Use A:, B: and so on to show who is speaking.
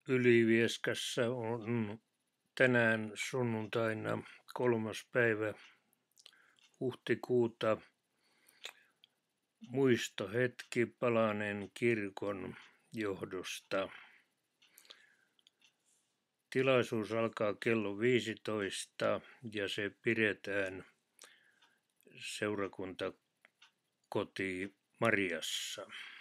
A: Ylivieskassa on tänään sunnuntaina 3. päivä huhtikuuta muistohetki palaneen kirkon johdosta. Tilaisuus alkaa kello 15 ja se pidetään seurakuntakoti Mariassa.